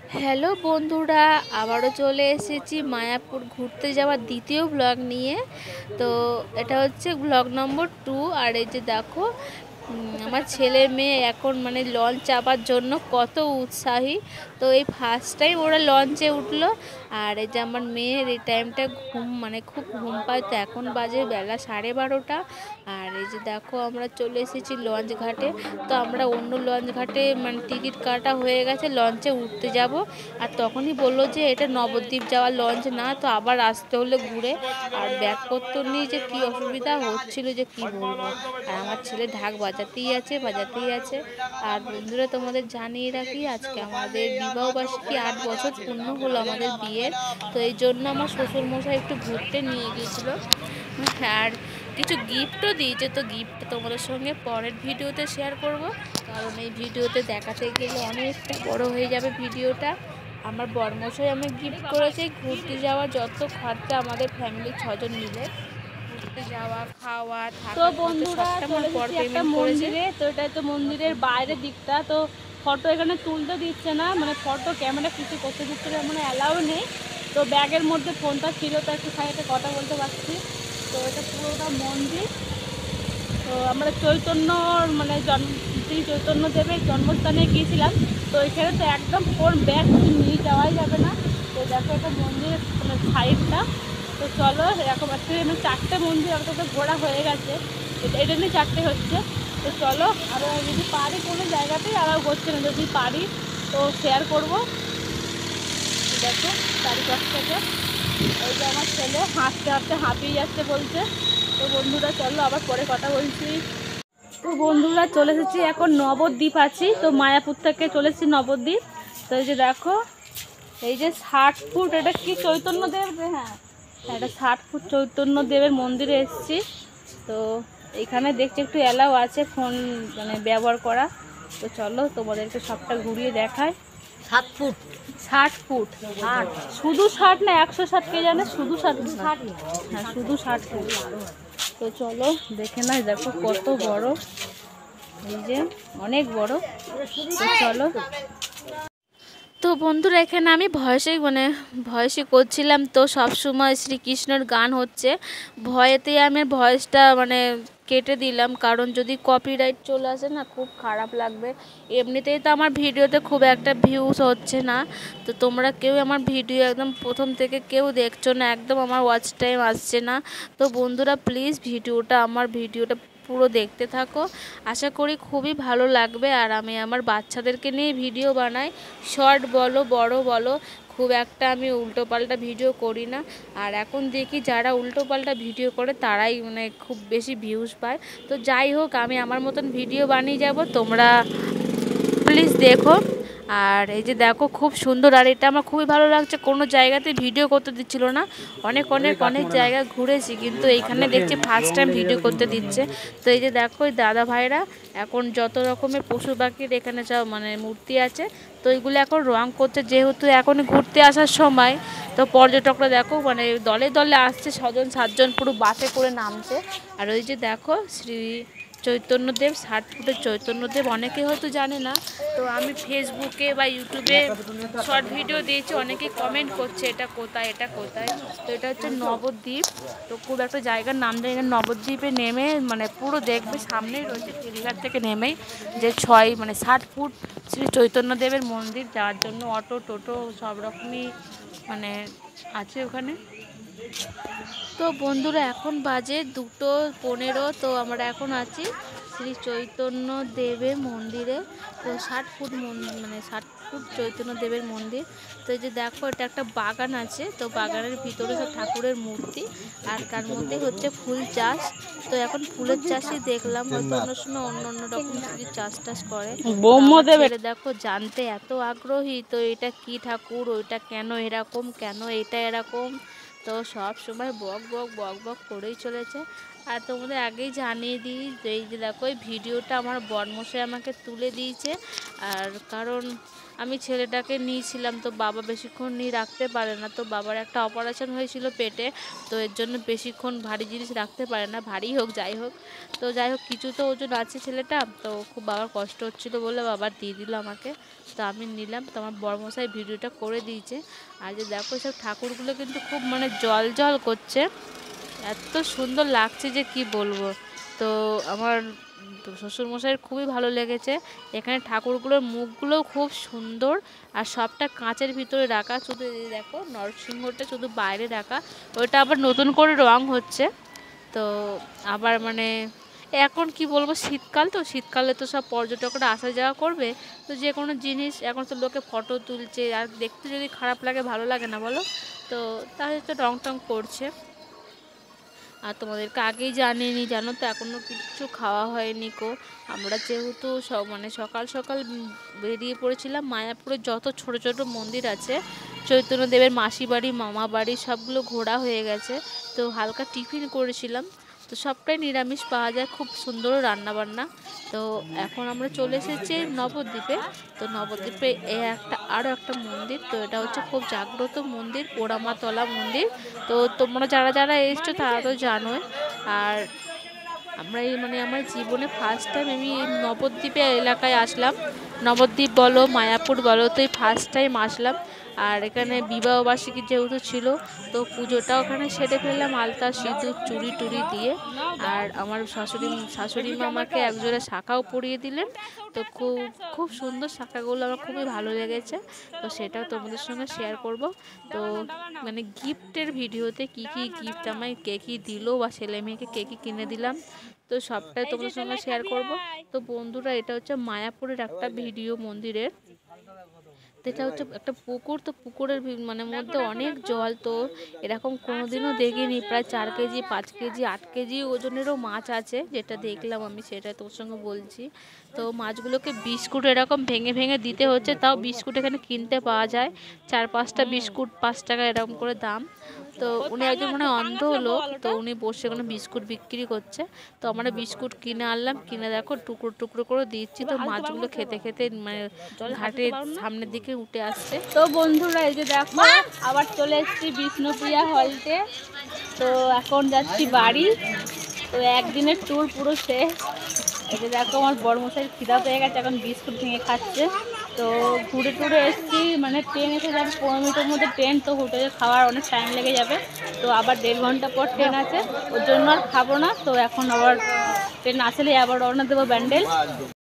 Hello বন্ধুরা, আবারও চলে এসেছি মায়াপুর ঘুরতে যাওয়ার দ্বিতীয় ব্লগ নিয়ে। তো এটা হচ্ছে ব্লগ নম্বর 2। আর এই যে দেখো, আমার ছেলে মেয়ে এখন মানে লঞ্চ চাপার জন্য কত উৎসাহী। তো এই ফার্স্ট টাইম ওরা লঞ্চে উঠলো। আর এই যে আমার মেয়ের এই টাইমটা মানে খুব ঘুম পায়, তো এখন বাজে বেলা 12:30। আর এই যে দেখো, আমরা চলে এসেছি লঞ্চ ঘাটে। তো আমরা অন্য লঞ্চ ঘাটে মানে টিকিট কাটা হয়ে গেছে, লঞ্চে উঠতে যাব। আর তখনই বললো যে এটা নবদ্বীপ যাওয়ার লঞ্চ না, তো আবার আসতে হলে ঘুরে। আর ব্যাগপত্র নিয়ে যে কী অসুবিধা হচ্ছিল যে কি বলবো। আর আমার ছেলে ঢাক বাজাতেই আছে। আর বন্ধুরা, তোমাদের জানিয়ে রাখি, আজকে আমাদের বিবাহবার্ষিকী 8 বছর পূর্ণ হলো আমাদের বিয়ের। তো এই জন্য আমার শ্বশুরমশাই একটু ঘুরতে নিয়ে গিয়েছিল। আর কিছু গিফটও দিয়েছে, তো গিফট তোমাদের সঙ্গে পরের ভিডিওতে শেয়ার করব, কারণ এই ভিডিওতে দেখাতে গেলে অনেকটা বড় হয়ে যাবে ভিডিওটা। আমার বরমশাই আমি গিফট করেছে ঘুরতে যাওয়া যত খরচা আমাদের ফ্যামিলি 6 জন মিলে ঘুরতে যাওয়া, খাওয়া, তো থাকা, খরচা বন্ধুরা, সবটা আমার চলে বর এসেছি একটা পেমেন্ট করেছে। মন্দিরে। তো এটা তো মন্দিরের বাইরের দিকটা। তো ফটো এখানে তুলতে দিচ্ছে না, মানে ফটো ক্যামেরা কিছু করতে দিচ্ছে না, মানে অ্যালাউ নেই। তো ব্যাগের মধ্যে ফোনটা ছিল, তো একটু সাইডে কথা বলতে পারছি। তো এটা পুরোটা মন্দির। তো আমরা চৈতন্যর মানে শ্রী চৈতন্য দেবের জন্মস্থানে গিয়েছিলাম। তো এখানে তো একদম ফোন ব্যাগ কিছু নিয়ে যাওয়াই যাবে না। তো দেখো এটা মন্দিরের মানে সাইডটা। তো চলো, এরকম একটা 4টে মন্দির একটা তো ঘোরা হয়ে গেছে, এটা নিয়ে 4টে হচ্ছে। তো চলো, আরও যদি পারি কোনো জায়গাতেই আরও হচ্ছে না, যদি পারি তো শেয়ার করবো। দেখো চারিপাশটাকে, ওই যে আমার ছেলে হাঁটতে হাঁটতে হাঁপিয়ে যাচ্ছে বলছে। তো বন্ধুরা চলো, আবার পরে কথা বলছি। তো বন্ধুরা, চলে এসেছি এখন নবদ্বীপ আছি। তো মায়াপুর থেকে চলে এসেছি নবদ্বীপ। তো এই যে দেখো, এই যে 60 ফুট, এটা কি চৈতন্য দেব? হ্যাঁ, এটা 60 ফুট চৈতন্য দেবের মন্দিরে এসেছি। তো এখানে দেখছি একটু অ্যালাউ আছে ফোন মানে ব্যবহার করা। তো চলো তোমাদেরকে সবটা ঘুরিয়ে দেখায়। 7 ফুট 60 ফুট। শুধু 60 না 160 কে জানে? শুধু 60। হ্যাঁ, শুধু 60 ফুট। তো চলো দেখে নাই, দেখো কত বড়, এই যে অনেক বড়। তো চলো। তো বন্ধুরা, এখানে আমি ভয়েসই করছিলাম, তো সব সময় শ্রীকৃষ্ণের গান হচ্ছে। ভয়েতেই আমি ভয়েসটা মানে কেটে দিলাম, কারণ যদি কপিরাইট চলে আসে না, খুব খারাপ লাগবে। এমনিতেই তো আমার ভিডিওতে খুব একটা ভিউজ হচ্ছে না। তো তোমরা কেউ আমার ভিডিও একদম প্রথম থেকে কেউ দেখছো না, একদম আমার ওয়াচ টাইম আসছে না। তো বন্ধুরা প্লিজ আমার ভিডিওটা পুরো দেখতে থাকো, আশা করি খুবই ভালো লাগবে। আর আমি আমার বাচ্চাদেরকে নিয়ে ভিডিও বানাই, শর্ট বলো বড় বলো, খুব একটা আমি উল্টোপাল্টা ভিডিও করি না। আর এখন দেখি যারা উল্টোপাল্টা ভিডিও করে তারাই মানে খুব বেশি ভিউজ পায়। তো যাই হোক, আমি আমার মতন ভিডিও বানিয়ে যাব, তোমরা প্লিজ দেখো। আর এই যে দেখো, খুব সুন্দর। আর এটা আমার খুবই ভালো লাগছে, কোনো জায়গাতে ভিডিও করতে দিচ্ছিল না। অনেক অনেক অনেক জায়গা ঘুরেছি, কিন্তু এইখানে দেখছি ফার্স্ট টাইম ভিডিও করতে দিচ্ছে। তো এই যে দেখো, এই দাদা ভাইরা এখন যত রকমের পশু পাখির এখানে সব মানে মূর্তি আছে, তো এইগুলো এখন রং করছে, যেহেতু এখন ঘুরতে আসার সময়। তো পর্যটকরা দেখো মানে দলে দলে আসছে, 6জন 7জন পুরো বাসে করে নামছে। আর ওই যে দেখো শ্রী চৈতন্যদেব, 60 ফুটের চৈতন্যদেব, অনেকে হয়তো জানে না। তো আমি ফেসবুকে বা ইউটিউবে শর্ট ভিডিও দিয়েছি, অনেকে কমেন্ট করছে এটা কোথায় এটা কোথায়। তো এটা হচ্ছে নবদ্বীপ। তো খুব একটা জায়গার নাম জানি না। নবদ্বীপে নেমে মানে পুরো দেখবে, সামনেই রয়েছে ফেরিঘাট থেকে নেমেই যে 60 ফুট শ্রী চৈতন্যদেবের মন্দির, যাওয়ার জন্য অটো টোটো সব রকমই মানে আছে ওখানে। তো বন্ধুরা, এখন বাজে 2:15। তো আমরা এখন আছি শ্রী চৈতন্য দেবের মন্দিরে। তো 60 ফুট মানে 60 ফুট চৈতন্য দেবের মন্দির। তো এই যে দেখো, এটা একটা বাগান আছে, তো বাগানের ভিতরে সব ঠাকুরের মূর্তি, আর তার মধ্যে হচ্ছে ফুল চাষ। তো এখন ফুলের চাষই দেখলাম, হয়তো অন্য সময় অন্য অন্য রকম যদি চাষ টাস করে। তো আমার ব্রহ্মদেবের। ছেলে দেখো জানতে এত আগ্রহী, তো এটা কি ঠাকুর, ওইটা কেন এরকম, কেন এটা এরকম। তো সব সময় বক বক বক বক করেই চলেছে। আর তোমাদের আগেই জানিয়ে দিই যে এই যে দেখো, এই ভিডিওটা আমার বরমশাই আমাকে তুলে দিয়েছে। আর কারণ আমি ছেলেটাকে নিয়েছিলাম, তো বাবা বেশিক্ষণ নিয়ে রাখতে পারে না, তো বাবার একটা অপারেশন হয়েছিল পেটে, তো এর জন্য বেশিক্ষণ ভারী জিনিস রাখতে পারে না, ভারী হোক যাই হোক। তো যাই হোক কিছু তো ওজন আছে ছেলেটা, তো খুব বাবার কষ্ট হচ্ছিলো বলে বাবা দিয়ে দিল আমাকে, তো আমি নিলাম। তো আমার বড়মশাই ভিডিওটা করে দিয়েছে। আর যে দেখো সব ঠাকুরগুলো কিন্তু খুব মানে জল জল করছে, এত সুন্দর লাগছে যে কি বলবো। তো আমার শ্বশুরমশাইয়ের খুবই ভালো লেগেছে। এখানে ঠাকুরগুলোর মুখগুলোও খুব সুন্দর, আর সবটা কাঁচের ভিতরে রাখা, শুধু এই দেখো নরসিংহটা শুধু বাইরে রাখা, ওইটা আবার নতুন করে রং হচ্ছে। তো আবার মানে এখন কি বলবো, শীতকাল, তো শীতকালে তো সব পর্যটকরা আসা যাওয়া করবে, তো যে কোনো জিনিস এখন তো লোকে ফটো তুলছে, আর দেখতে যদি খারাপ লাগে ভালো লাগে না বলো, তো তাহলে তো রং টং করছে। আর তোমাদেরকে আগেই জানিয়ে জানো তো এখনও কিচ্ছু খাওয়া হয়নি কো। আমরা যেহেতু সব মানে সকাল সকাল বেরিয়ে পড়েছিলাম, মায়াপুরে যত ছোট ছোট মন্দির আছে, চৈতন্যদেবের মাসি বাড়ি মামা বাড়ি সবগুলো ঘোরা হয়ে গেছে। তো হালকা টিফিন করেছিলাম, তো সবটাই নিরামিষ পাওয়া যায়, খুব সুন্দর রান্নাবান্না। তো এখন আমরা চলে এসেছি নবদ্বীপে। তো নবদ্বীপে আরও একটা মন্দির, তো এটা হচ্ছে খুব জাগ্রত মন্দির, পোড়ামাতলা মন্দির। তো তোমরা যারা যারা এসছো তারা তো জানোই। আর আমরা এই মানে আমার জীবনে ফার্স্ট টাইম আমি এই নবদ্বীপে এলাকায় আসলাম। নবদ্বীপ বলো মায়াপুর বলো, তো এই ফার্স্ট টাইম আসলাম। আর এখানে বিবাহবার্ষিকী যেহেতু ছিল, তো পুজোটা ওখানে সেরে ফেললাম আলতা সিঁদুর চুড়ি টুড়ি দিয়ে। আর আমার শাশুড়ি মা আমাকে একজোড়া শাখাও পরিয়ে দিলেন। তো খুব খুব সুন্দর শাখাগুলো আমার খুবই ভালো লেগেছে, তো সেটাও তোমাদের সঙ্গে শেয়ার করব। তো মানে গিফটের ভিডিওতে কি কি গিফট আমায় কে কী দিলো, বা ছেলে মেয়েকে কে কী কিনে দিলাম, তো সবটাই তোমাদের সঙ্গে শেয়ার করব। তো বন্ধুরা এটা হচ্ছে মায়াপুরের একটা ভিডিও মন্দিরের, এটা হচ্ছে একটা পুকুর। তো পুকুরের মানে মধ্যে অনেক জল, তো এরকম কোনোদিনও দেখিনি, প্রায় 4 কেজি 5 কেজি 8 কেজি ওজনেরও মাছ আছে, যেটা দেখলাম আমি সেটা তোর সঙ্গে বলছি। তো মাছগুলোকে বিস্কুট এরকম ভেঙে ভেঙে দিতে হচ্ছে, তাও বিস্কুট এখানে কিনতে পাওয়া যায়, 4-5টা বিস্কুট 5 টাকা এরকম করে দাম। তো উনি একজন মানে অন্ধ লোক, তো উনি বসে ওখানে বিস্কুট বিক্রি করছে। তো আমরা বিস্কুট কিনে আনলাম, কিনে দেখো টুকরো টুকরো করে দিচ্ছি। তো মাছগুলো খেতে খেতে মানে ঘাটের সামনের দিকে উঠে আসছে। তো বন্ধুরা এই যে দেখো আবার চলে এসেছি বিষ্ণুপ্রিয়া হলতে। তো এখন যাচ্ছি বাড়ি। তো একদিনের ট্যুর পুরো শেষ। এই যে দেখো আমার বড়মশাইয়ের খিদা পেয়ে গেছে, এখন বিস্কুট ভেঙে খাচ্ছে। তো ঘুরে টুরে এসেছি, মানে ট্রেন এসে যাবে 15 মিনিটের মধ্যে ট্রেন, তো হোটেলে খাওয়ার অনেক টাইম লেগে যাবে। তো আবার 1.5 ঘন্টা পর ট্রেন আছে, ওর জন্য আর খাবো না। তো এখন আবার ট্রেন আসলেই আবার রওনা দেবো ব্যান্ডেল।